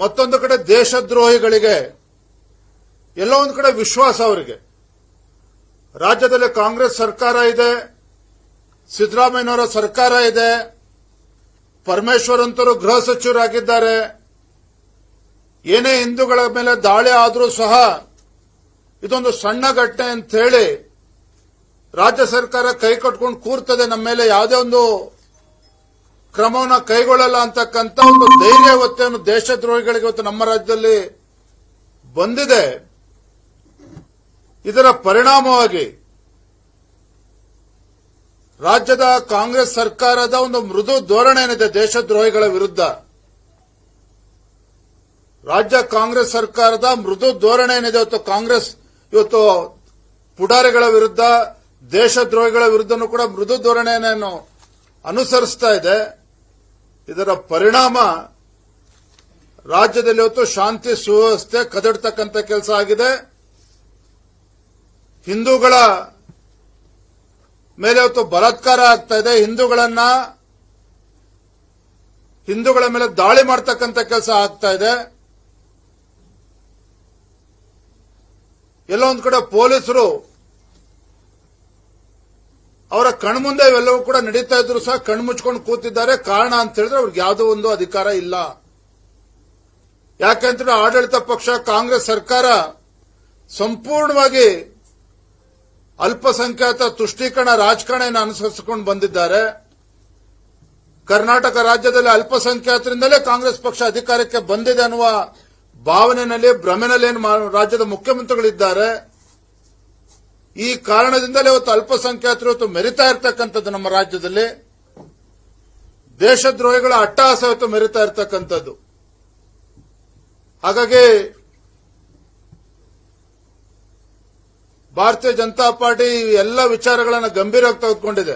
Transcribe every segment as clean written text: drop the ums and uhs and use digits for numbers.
ಮತ್ತೊಂದು ಕಡೆ ದೇಶದ್ರೋಹಿಗಳಿಗೆ ಎಲ್ಲೋ ಒಂದು ಕಡೆ ವಿಶ್ವಾಸ ಅವರಿಗೆ. ರಾಜ್ಯದಲ್ಲಿ ಕಾಂಗ್ರೆಸ್ ಸರ್ಕಾರ ಇದೆ, ಸಿದ್ದರಾಮಯ್ಯನವರ ಸರ್ಕಾರ ಇದೆ, ಪರಮೇಶ್ವರ್ ಅಂತವರು ಗೃಹ ಸಚಿವರಾಗಿದ್ದಾರೆ. ಏನೇ ಹಿಂದೂಗಳ ಮೇಲೆ ದಾಳಿ ಆದರೂ ಸಹ ಇದೊಂದು ಸಣ್ಣ ಘಟನೆ ಅಂತ ಹೇಳಿ ರಾಜ್ಯ ಸರ್ಕಾರ ಕೈ ಕಟ್ಕೊಂಡು ಕೂರ್ತದೆ, ನಮ್ಮ ಮೇಲೆ ಯಾವುದೇ ಒಂದು ಕ್ರಮವನ್ನು ಕೈಗೊಳ್ಳಲ್ಲ ಅಂತಕ್ಕಂಥ ಒಂದು ಧೈರ್ಯ ಇವತ್ತೇನು ದೇಶದ್ರೋಹಿಗಳಿಗೆ ಇವತ್ತು ನಮ್ಮ ರಾಜ್ಯದಲ್ಲಿ ಬಂದಿದೆ. ಇದರ ಪರಿಣಾಮವಾಗಿ ರಾಜ್ಯದ ಕಾಂಗ್ರೆಸ್ ಸರ್ಕಾರದ ಒಂದು ಮೃದು ಧೋರಣೆ ಏನಿದೆ ದೇಶದ್ರೋಹಿಗಳ ವಿರುದ್ಧ, ರಾಜ್ಯ ಕಾಂಗ್ರೆಸ್ ಸರ್ಕಾರದ ಮೃದು ಧೋರಣೆ ಏನಿದೆ ಇವತ್ತು ಪುಡಾರಿಗಳ ವಿರುದ್ಧ, ದೇಶದ್ರೋಹಿಗಳ ವಿರುದ್ಧನೂ ಕೂಡ ಮೃದು ಧೋರಣೆಯನ್ನು ಅನುಸರಿಸ್ತಾ ಇದೆ. ಇದರ ಪರಿಣಾಮ ರಾಜ್ಯದಲ್ಲಿ ಇವತ್ತು ಶಾಂತಿ ಸುವ್ಯವಸ್ಥೆ ಕದಡ್ತಕ್ಕಂಥ ಕೆಲಸ ಆಗಿದೆ. ಹಿಂದೂಗಳ ಮೇಲೆ ಇವತ್ತು ಬಲಾತ್ಕಾರ ಆಗ್ತಾ ಇದೆ, ಹಿಂದೂಗಳ ಮೇಲೆ ದಾಳಿ ಮಾಡತಕ್ಕಂಥ ಕೆಲಸ ಆಗ್ತಾ ಇದೆ. ಎಲ್ಲೋ ಒಂದು ಕಡೆ ಪೊಲೀಸರು ಅವರ ಕಣ್ಮುಂದೆ ಇವೆಲ್ಲವೂ ಕೂಡ ನಡೀತಾ ಇದ್ರು ಸಹ ಕಣ್ಮುಚ್ಕೊಂಡು ಕೂತಿದ್ದಾರೆ. ಕಾರಣ ಅಂತ ಹೇಳಿದ್ರೆ ಅವ್ರಿಗೆ ಯಾವುದೋ ಒಂದು ಅಧಿಕಾರ ಇಲ್ಲ. ಯಾಕೆಂದ್ರೆ ಆಡಳಿತ ಪಕ್ಷ ಕಾಂಗ್ರೆಸ್ ಸರ್ಕಾರ ಸಂಪೂರ್ಣವಾಗಿ ಅಲ್ಪಸಂಖ್ಯಾತ ತುಷ್ಟೀಕರಣ ರಾಜಕಾರಣ ಅನುಸರಿಸಿಕೊಂಡು ಬಂದಿದ್ದಾರೆ. ಕರ್ನಾಟಕ ರಾಜ್ಯದಲ್ಲಿ ಅಲ್ಪಸಂಖ್ಯಾತರಿಂದಲೇ ಕಾಂಗ್ರೆಸ್ ಪಕ್ಷ ಅಧಿಕಾರಕ್ಕೆ ಬಂದಿದೆ ಅನ್ನುವ ಭಾವನೆಯಲ್ಲಿ ಭ್ರಮೆನಲ್ಲಿ ರಾಜ್ಯದ ಮುಖ್ಯಮಂತ್ರಿಗಳಿದ್ದಾರೆ. ಈ ಕಾರಣದಿಂದಲೇ ಇವತ್ತು ಅಲ್ಪಸಂಖ್ಯಾತರು ಇವತ್ತು ಮೆರಿತಾ ಇರತಕ್ಕಂಥದ್ದು ನಮ್ಮ ರಾಜ್ಯದಲ್ಲಿ. ದೇಶದ್ರೋಹಿಗಳ ಅಟ್ಟಹಾಸ ಇವತ್ತು ಮೆರಿತಾ ಇರತಕ್ಕಂಥದ್ದು. ಹಾಗಾಗಿ ಭಾರತೀಯ ಜನತಾ ಪಾರ್ಟಿ ಎಲ್ಲ ವಿಚಾರಗಳನ್ನು ಗಂಭೀರವಾಗಿ ತೆಗೆದುಕೊಂಡಿದೆ.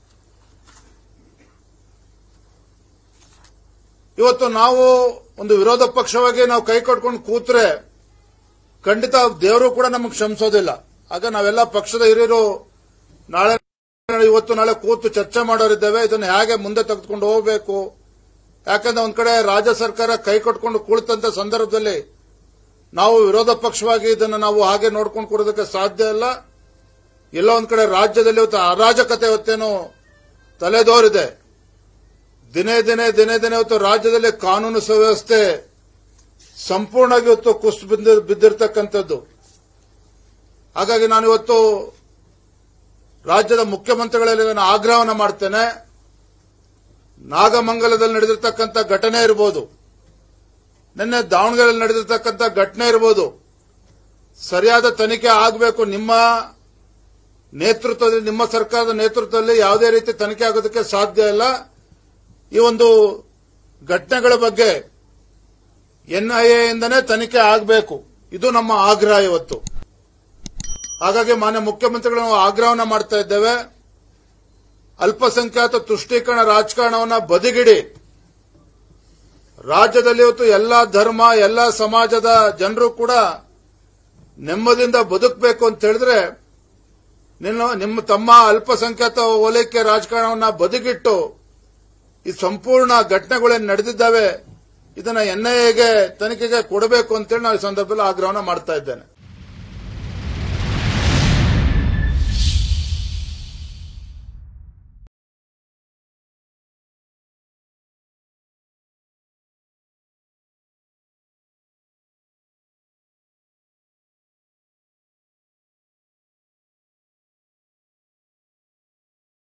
ಇವತ್ತು ನಾವು ಒಂದು ವಿರೋಧ ಪಕ್ಷವಾಗಿ ನಾವು ಕೈ ಕಟ್ಕೊಂಡು ಕೂತ್ರೆ ಖಂಡಿತ ದೇವರು ಕೂಡ ನಮಗೆ ಕ್ಷಮಿಸೋದಿಲ್ಲ. ಆಗ ನಾವೆಲ್ಲ ಪಕ್ಷದ ಹಿರಿಯರು ಇವತ್ತು ನಾಳೆ ಕೂತು ಚರ್ಚೆ ಮಾಡೋರಿದ್ದೇವೆ, ಇದನ್ನು ಹೇಗೆ ಮುಂದೆ ತೆಗೆದುಕೊಂಡು ಹೋಗಬೇಕು. ಯಾಕಂದ್ರೆ ಒಂದ್ ಕಡೆ ರಾಜ್ಯ ಸರ್ಕಾರ ಕೈ ಕಟ್ಕೊಂಡು ಕುಳಿತಂತ ಸಂದರ್ಭದಲ್ಲಿ ನಾವು ವಿರೋಧ ಪಕ್ಷವಾಗಿ ಇದನ್ನು ನಾವು ಹಾಗೆ ನೋಡ್ಕೊಂಡು ಕೊಡೋದಕ್ಕೆ ಸಾಧ್ಯ ಇಲ್ಲ. ಎಲ್ಲ ಒಂದ್ ಕಡೆ ರಾಜ್ಯದಲ್ಲಿ ಇವತ್ತು ಅರಾಜಕತೆ ಇವತ್ತೇನು ತಲೆದೋರಿದೆ. ದಿನೇ ದಿನೇ ಇವತ್ತು ರಾಜ್ಯದಲ್ಲಿ ಕಾನೂನು ಸುವ್ಯವಸ್ಥೆ ಸಂಪೂರ್ಣವಾಗಿ ಇವತ್ತು ಕುಸಿದು ಬಿದ್ದಿರತಕ್ಕಂಥದ್ದು. ಹಾಗಾಗಿ ನಾನು ಇವತ್ತು ರಾಜ್ಯದ ಮುಖ್ಯಮಂತ್ರಿಗಳಲ್ಲಿ ನಾನು ಆಗ್ರಹವನ್ನು ಮಾಡ್ತೇನೆ. ನಾಗಮಂಗಲದಲ್ಲಿ ನಡೆದಿರತಕ್ಕಂಥ ಘಟನೆ ಇರಬಹುದು, ನಿನ್ನೆ ದಾವಣಗೆರೆಯಲ್ಲಿ ನಡೆದಿರತಕ್ಕಂಥ ಘಟನೆ ಇರಬಹುದು, ಸರಿಯಾದ ತನಿಖೆ ಆಗಬೇಕು. ನಿಮ್ಮ ನೇತೃತ್ವದಲ್ಲಿ, ನಿಮ್ಮ ಸರ್ಕಾರದ ನೇತೃತ್ವದಲ್ಲಿ ಯಾವುದೇ ರೀತಿ ತನಿಖೆ ಆಗೋದಕ್ಕೆ ಸಾಧ್ಯ ಇಲ್ಲ. ಈ ಒಂದು ಘಟನೆಗಳ ಬಗ್ಗೆ ಎನ್ಐಎ ಇಂದನೇ ತನಿಖೆ ಆಗಬೇಕು, ಇದು ನಮ್ಮ ಆಗ್ರಹ ಇವತ್ತು. ಹಾಗಾಗಿ ಮಾನ್ಯ ಮುಖ್ಯಮಂತ್ರಿಗಳು ಆಗ್ರಹವನ್ನು ಮಾಡ್ತಾ ಇದ್ದೇವೆ. ಅಲ್ಪಸಂಖ್ಯಾತ ತುಷ್ಟೀಕರಣ ರಾಜಕಾರಣವನ್ನು ಬದಿಗಿಡಿ. ರಾಜ್ಯದಲ್ಲಿ ಇವತ್ತು ಎಲ್ಲಾ ಧರ್ಮ, ಎಲ್ಲಾ ಸಮಾಜದ ಜನರು ಕೂಡ ನೆಮ್ಮದಿಯಿಂದ ಬದುಕಬೇಕು ಅಂತ ಹೇಳಿದ್ರೆ ನಿಮ್ಮ ತಮ್ಮ ಅಲ್ಪಸಂಖ್ಯಾತ ಓಲೈಕೆ ರಾಜಕಾರಣವನ್ನು ಬದಿಗಿಟ್ಟು ಈ ಸಂಪೂರ್ಣ ಘಟನೆಗಳೇನು ನಡೆದಿದ್ದಾವೆ ಇದನ್ನ ಎನ್ಐಎಗೆ ತನಿಖೆಗೆ ಕೊಡಬೇಕು ಅಂತೇಳಿ ನಾವು ಈ ಸಂದರ್ಭದಲ್ಲಿ ಆಗ್ರಹವನ್ನು ಮಾಡ್ತಾ ಇದ್ದೇನೆ.